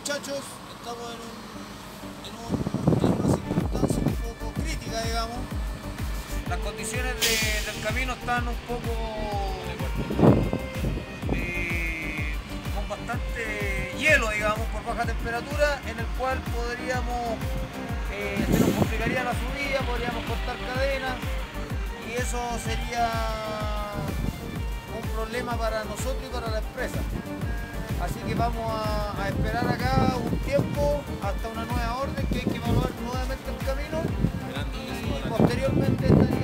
muchachos, estamos en una circunstancia un poco crítica, digamos. Las condiciones del camino están un poco con bastante hielo, digamos, por baja temperatura, en el cual podríamos, se nos complicaría la subida, podríamos cortar cadenas y eso sería un problema para nosotros y para la empresa. Así que vamos a esperar acá un tiempo hasta una nueva orden, que hay que evaluar nuevamente el camino y posteriormente estaría